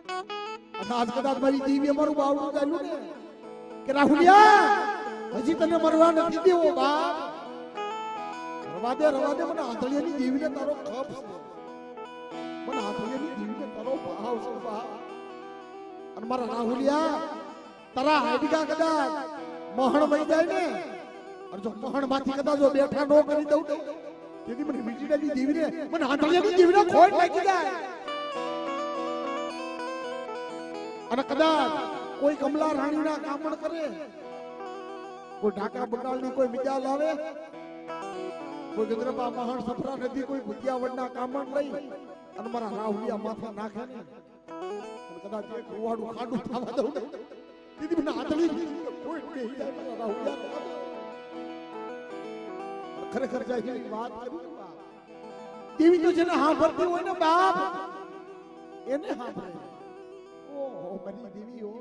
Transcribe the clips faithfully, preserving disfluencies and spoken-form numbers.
आज कदाच મારી દેવી અમારું બાવડું ચાલ્યું ને કે રાહુલિયા હજી તને મરવા નથી દેવો બાપ રવા દે રવા દે મને આંધળિયાની દેવીને તારો ખપ છે મને આંધળિયાની દેવીને તારો ભાવ છે બાપ અને મારા રાહુલિયા તારા હાડકા કદાચ મોહણ વઈ જાય ને અને જો મોહણ માંથી કદાચ જો બેઠા નો કરી દઉં તેથી મને વીટીડાની દેવીને મને આંધળિયાની દેવીને ખોટ લાગી જાય અને કદાચ કોઈ કમલા રાણીના કામણ કરે કોઈ ઢાકા બગાળની કોઈ બીજા લાવે કોઈ ગંદ્રપા મહાન સફરા નદી કોઈ ભૂતિયાવડના કામણ લઈ અને મારા રાહુલિયા માથે નાખે ને અને કદાચ એક રૂવાડું ખાડું થવા દઉં દીદી મને આંધળી કોઈ બેહી જાય મારા રાહુલિયા ખરેખર જાય એવી વાત કરી દેવી તો જેને હા ભરતી હોય ને બાપ એને હા ભરે ओ बनी देवी हो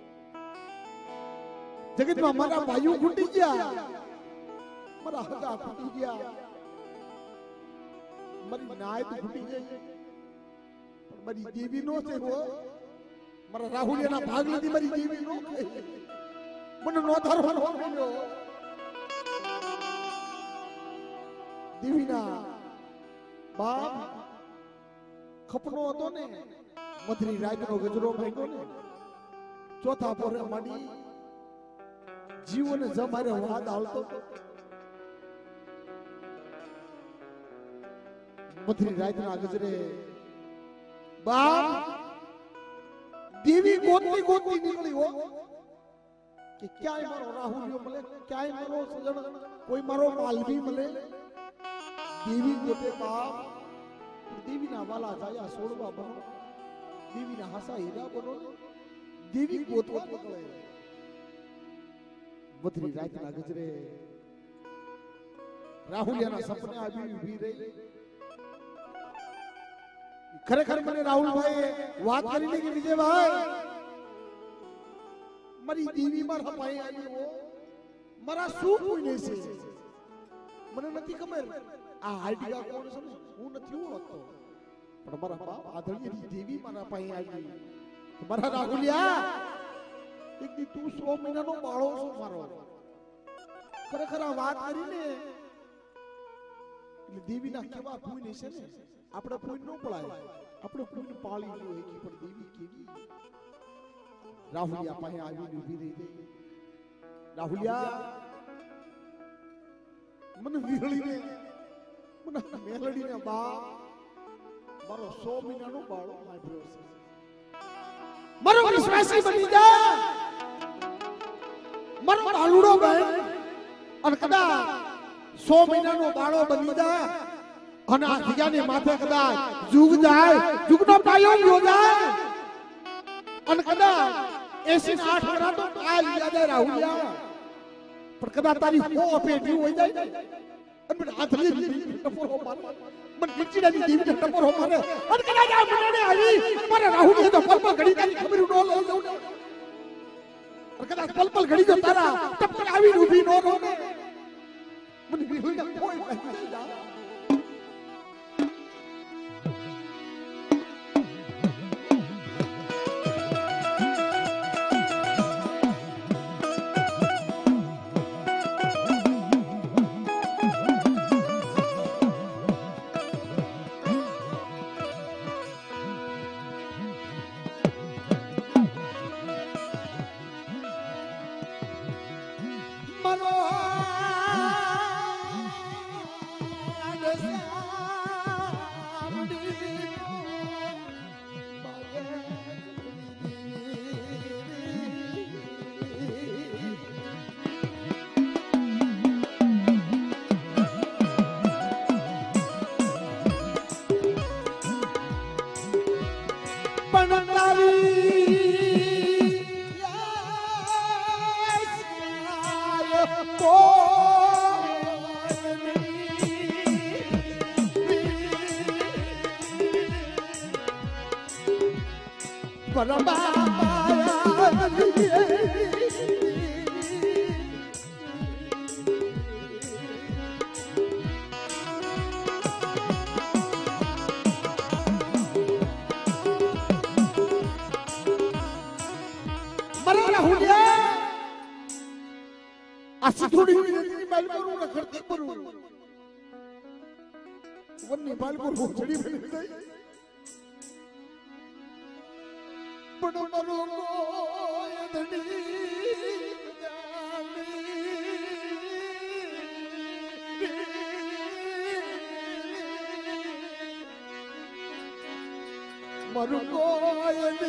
जगत में हमारा वायु फूटी गया हमारा हगा फूटी गया हमारी नाय तो फूटी गई हमारी देवी नो से वो हमारा राहुलिया ना भाग लेती हमारी देवी नो मन नो धर्म हो गयो देवी ना बाप खपनो હતો ને મધરી રાતનો ગજરો ભાગ્યો ને ચોથા પોરે મડી જીવને જમારે વાદ આવતો મધરી રાતના ગજરે બાપ દેવી ગોતતી ગોતતી નીકળી હો કે ક્યાંય મારો રાહુલિયો મળે ક્યાંય મારો સજણ કોઈ મારો માલવી મળે દેવી ગોતે બાપ દેવીના વાલા જાયા સોડવા બનો देवी ना हसा हीरा बनो देवी गोतवा पकड़े बथरी रात ना गजरे राहुलिया ना सपने आवी उभी रही खरेखर मने राहुल भाई बात करीने के विजय भाई मरी देवी मारा पाए आई वो मरा सू कोई नहीं से मने નથી ખબર આ હાઈડિયા કોણ છે હું નથી ઓળખતો પણ મારા બાપ આદરણીય દેવી મારા પાસે આવી મારા રાહુલિયા એક દી તું સો મહિનાનો બાળો છો મારો ખરેખર આ વાત કરીને એટલે દેવીના કેવા કોઈ નહીં છે ને આપણે કોઈ ન પડાય આપણે કોઈને પાળી લો એકી પણ દેવી કેવી રાહુલિયા પાસે આવીને ઊભી રહી રાહુલિયા મને વિહળીને મને મેલડીને બા મારો સો મહિનાનો બાળો માર્યો છે મારો વિશ્વાસી બની જા મારો બાલુડો બન અને કદાચ સો મહિનાનો બાળો બની જા અને આ દિયાને માથે કદાચ જુગ જાય જુગનો પાયો ગયો જાય અને કદાચ એસી ને આઠ વર્ષ તો આ લીયા જાય રાહુલિયા પણ કદાચ તારી હો પેટી હોય જાય અને મને આંધળી ટપોરો માર मन गिचीडानी देवी ने टपोर हो मारे और कदा जा मने आई मारे राहुलिया तो पल पल घड़ी तारी खबर नो लो लो और कदा पल पल घड़ी जो तारा टपकर आवी रूबी नो रो मन बिहुई ना कोई नहीं जा मरे राहुलिया असी थोड़ी नहीं बाल करू रखड़ती करू वन्नी बाल को भोसड़ी बन गई बड़ मरो यदनी मरु को यदनी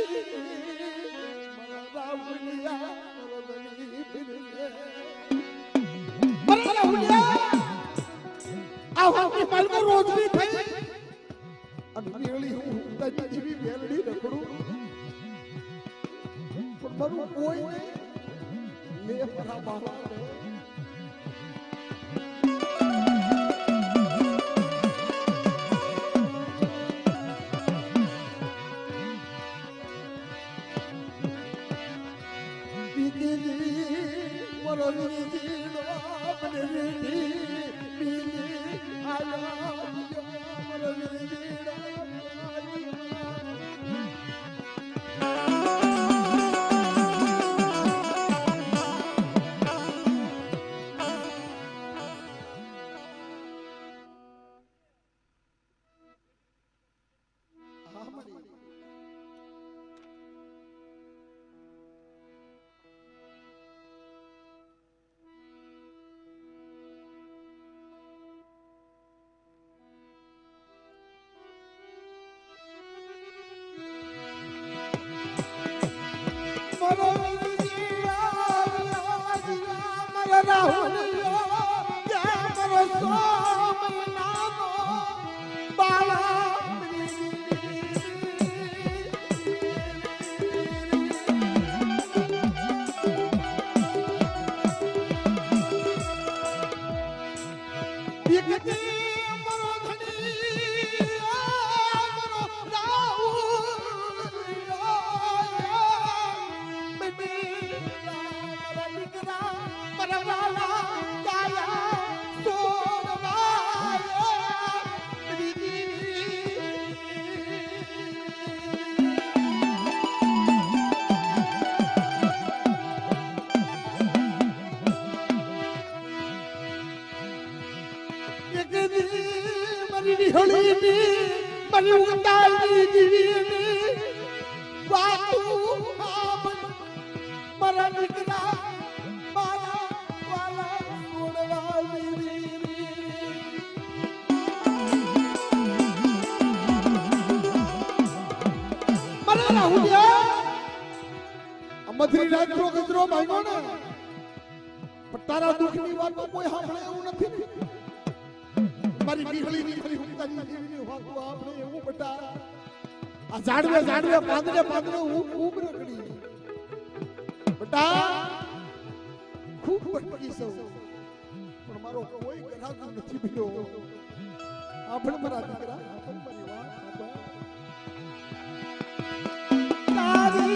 मरा राहुलिया मरदनी फिर मरे राहुलिया आओ हम बाल को रोज भी थे अनवीरली हूँ तजी जीवी वेलड़ी रखड़ू पर मरु कोई ले परा बाबा मथरी रात रो गजरो भाईगो ने पर तारा दुख ની વાતો કોઈ સાંભળે એવું નથી મારી બીહળી ની ખાલી હુંતાની દેવી ની વાતો આપણે એવું બટા આ ઝાડવે ઝાડવે પાંદડે પાંદડે ઊબ રખડી બટા ખૂબ બટકી સૌ પણ મારો કોઈ ગ્રાહક નથી બીજો આપણે મારા દીકરા આપણે પરિવાર તારી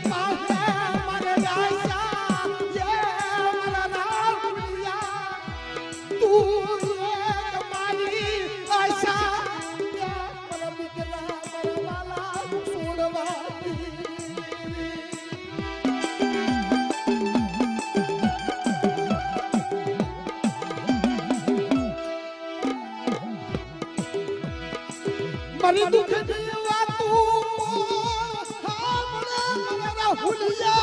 मरी दुख जीवा तू हमने मरा हुलिया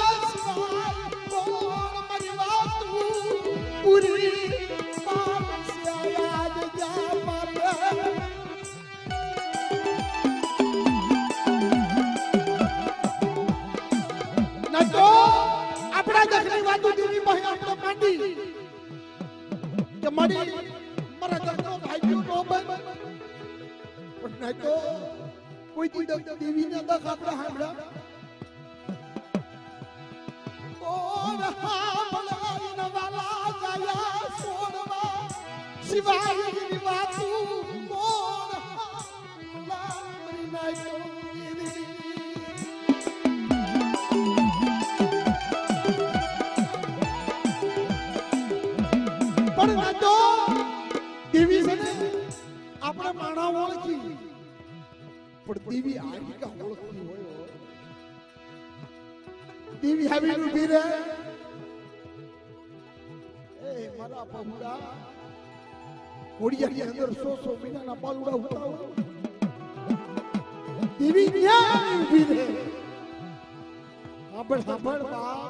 कोण मरीवा तू पूरी बात से याद जा पाले न तो अपना देखनी वातू देवी भाई अपने मांडी के मरी मरा जगतो भाई क्यों नो बन नहीं तो कोई दी देवी ने दा खापड़ा हमड़ा और हमला इन वाला जाया सोनवा शिवाय की बातू और हमला मरी नहीं तो पर ना तो देवी से अपने माना ओळखी पण देवी आई का ओळखी होय દેવી આવીને ઊભી રહે. એ મારા પહુડા ઘોડિયાની અંદર સો સો મહિનાના પાલુડા ઉતાવો. દેવી ક્યાં ઊભી રહે? સાંભળ સાંભળ બા.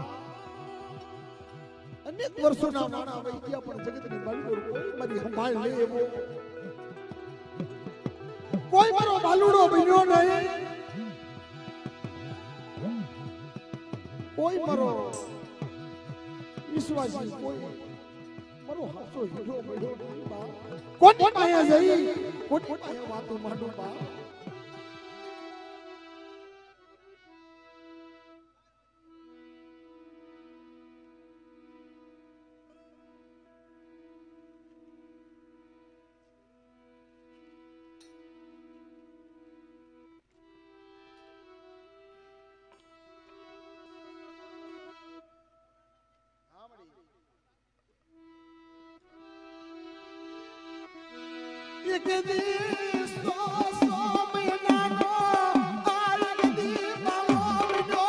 અનેક વર્ષોના માણા વહી ગયા પણ જગતની બાલુડો કોઈ મારી સંભાળ લે એવો કોઈ મારો બાલુડો બન્યો નહીં. કોઈ મારો વિશ્વાસી કોઈ મારો હાસો હીરો બન્યો નહીં બા. કોની પાસે જઈ કોની પાસે વાતો માંડું બા. એક દિવસ તો સો મહિનાનો આરગ દીવાનો વિનો.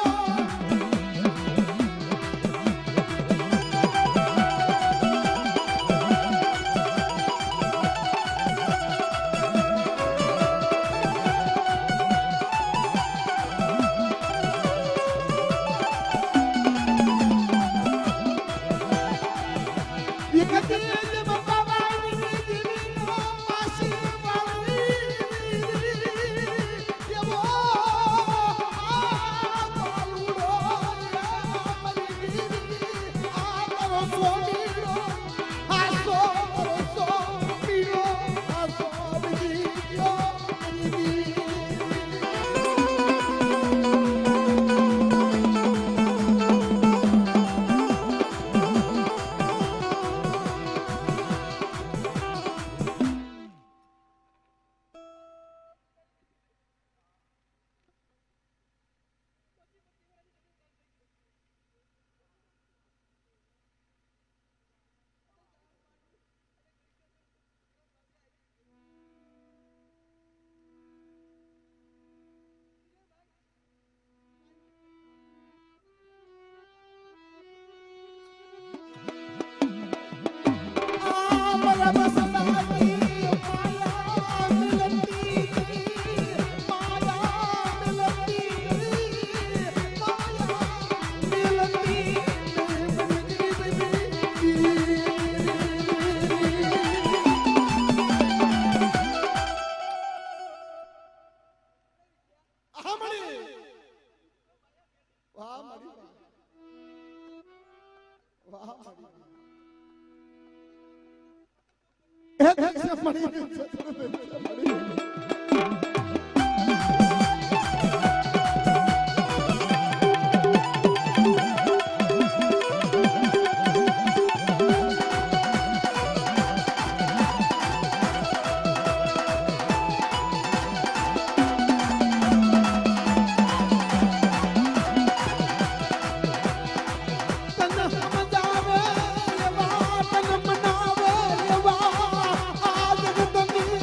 એક દિવસ તન મનાવે એવા આ જગતની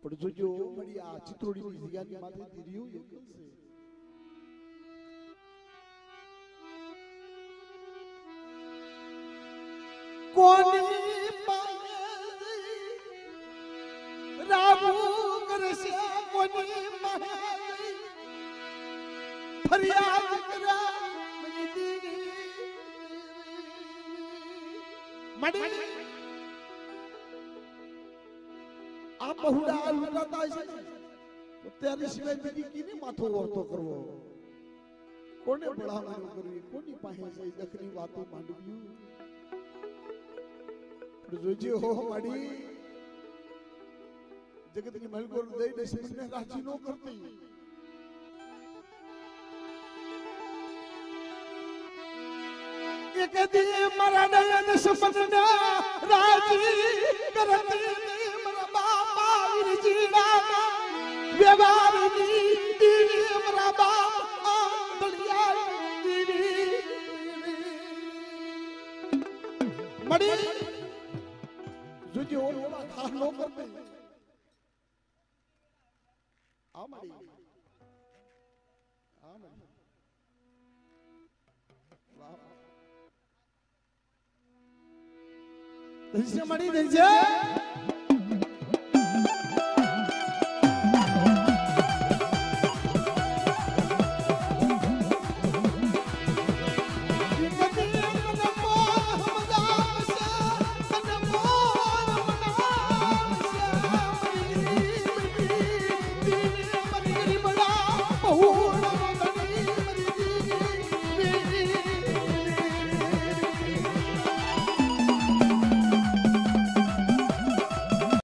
પણ જોજો મળી આ ચિત્રોડીની જગ્યાની માથે ધીર્યું એક છે કોની પાસે રાબુ કરશે કોની પાસે ફરિયાદ કરા મડી આ બહુડા લૂંટાતા છે તો ત્યારે સિવાય બીજી કીની માથો વર્તો કરવો કોને ભલામણ કરવી કોની પાસે જઈ દખની વાતો માંડવી જોજે હો માડી જગતની મલકોર દઈ દશમને રાજી નો કરતી એક દી મારા નયન સપના રાજી કરતી મારા બાપા વિરજીડા વ્યવહારની દીવી મારા બાપ આંધળિયા દીવી મડી જોજે ઓલા ખા નો કરતી આ મડી આ મડી વાહ ધનસે મડી ધનસે